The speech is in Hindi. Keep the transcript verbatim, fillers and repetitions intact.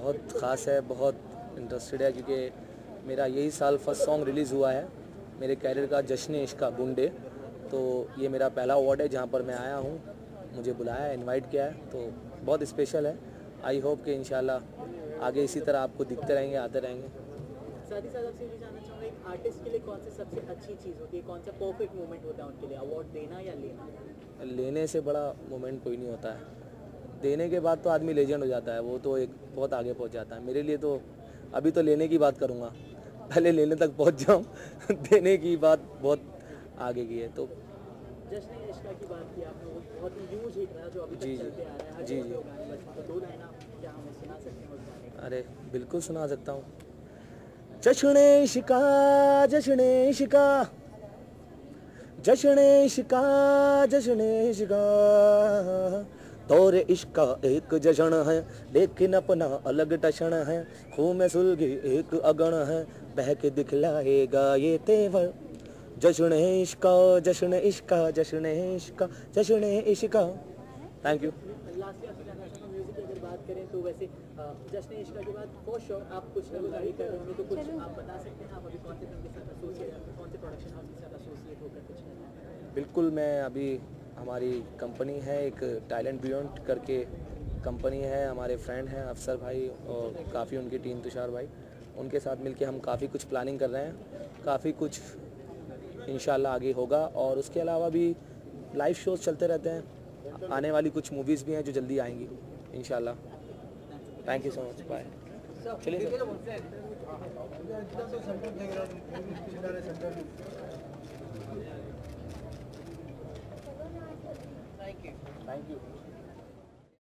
बहुत ख़ास है, बहुत इंटरेस्टेड है क्योंकि मेरा यही साल फर्स्ट सॉन्ग रिलीज़ हुआ है मेरे कैरियर का, जश्न इश्क का बूंदे। तो ये मेरा पहला अवार्ड है जहाँ पर मैं आया हूँ, मुझे बुलाया है, इनवाइट किया है, तो बहुत स्पेशल है। आई होप कि इंशाल्लाह आगे इसी तरह आपको दिखते रहेंगे, आते रहेंगे। साथ ही साथ आपसे ये जानना चाहूँगा, एक आर्टिस्ट के लिए कौन सी सबसे अच्छी चीज़ होती है, कौन सा परफेक्ट मोमेंट होता है उनके लिए, अवार्ड देना या लेना? लेने से बड़ा मोमेंट कोई नहीं होता है, देने के बाद तो आदमी लेजेंड हो जाता है, वो तो एक बहुत आगे पहुंच जाता है। मेरे लिए तो अभी तो लेने की बात करूंगा, पहले लेने तक पहुंच जाऊं देने की बात बहुत आगे की है। तो जश्न इश्क की बात की आपने, वो बहुत ही ह्यूज हिट रहा जो अभी जी तक चलते आ रहा है, हर जी जगह जी पे वो गाने बजते हैं। तो दो लाइन आप क्या हमें सुना सकते हैं उस गाने की? अरे बिल्कुल सुना सकता हूँ। जश्न इश्क, जश्न इश्क, जश्न इश्क, जश्न इश्क, दौर इश्क का एक जश्न है लेकिन अपना अलग टशन है, खून में सुलगी एक अगन है, बह के दिखलाएगा ये तेवर। जश्न इश्क, जश्न इश्क, जश्न इश्क, जश्न इश्क। Thank you. लास्टली आपसे जानना चाहूँगा, म्यूजिक की अगर बात करें तो वैसे अ, जश्न इश्क के बाद फॉर श्योर आप कुछ ना कुछ आगे कर रहे होंगे, तो कुछ आप बता सकते हैं आप अभी कौन से फिल्म के साथ एसोसिएट, कौन से प्रोडक्शन हाउस के साथ एसोसिएट होकर कुछ कर रहे हैं? बिल्कुल, मैं अभी हमारी कंपनी है एक टैलेंट बियॉन्ड करके कंपनी है, हमारे फ्रेंड हैं अफसर भाई और काफ़ी उनकी टीम तुषार भाई, उनके साथ मिलके हम काफ़ी कुछ प्लानिंग कर रहे हैं, काफ़ी कुछ इंशाल्लाह आगे होगा। और उसके अलावा भी लाइव शोज चलते रहते हैं, आने वाली कुछ मूवीज़ भी हैं जो जल्दी आएंगी इंशाल्लाह। Thank you so much, bye. चलिए sir. Thank you. Thank you.